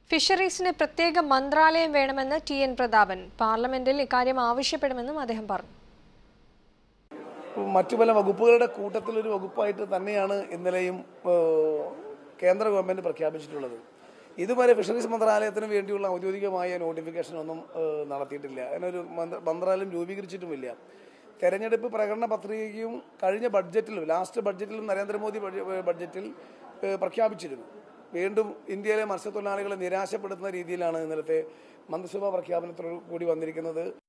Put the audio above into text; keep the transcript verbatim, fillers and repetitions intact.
ഫിഷറീസിന് പ്രത്യേക മന്ത്രാലയം വേണമെന്ന് ടി എൻ പ്രതാപൻ പാർലമെന്റിൽ ഇക്കാര്യം ആവശ്യപ്പെടുമെന്നും അദ്ദേഹം പറഞ്ഞു. മറ്റു പല വകുപ്പുകളുടെ കൂട്ടത്തിലൊരു വകുപ്പായിട്ട് തന്നെയാണ് ഇന്നലെയും കേന്ദ്ര ഗവൺമെന്റ് പ്രഖ്യാപിച്ചിട്ടുള്ളത്. ഇതുവരെ ഫിഷറീസ് മന്ത്രാലയത്തിന് വേണ്ടിയുള്ള ഔദ്യോഗികമായ നോട്ടിഫിക്കേഷൻ ഒന്നും നടത്തിയിട്ടില്ല. അതിനൊരു മന്ത്രാലയം രൂപീകരിച്ചിട്ടുമില്ല. തെരഞ്ഞെടുപ്പ് പ്രകടന പത്രികയും കഴിഞ്ഞ ബഡ്ജറ്റിലും ലാസ്റ്റ് ബഡ്ജറ്റിലും നരേന്ദ്രമോദി ബഡ്ജറ്റിൽ പ്രഖ്യാപിച്ചിരുന്നു. വീണ്ടും ഇന്ത്യയിലെ മത്സ്യത്തൊഴിലാളികളെ നിരാശപ്പെടുത്തുന്ന രീതിയിലാണ് ഇന്നലത്തെ മന്ത്രിസഭാ പ്രഖ്യാപനത്തോടു കൂടി വന്നിരിക്കുന്നത്.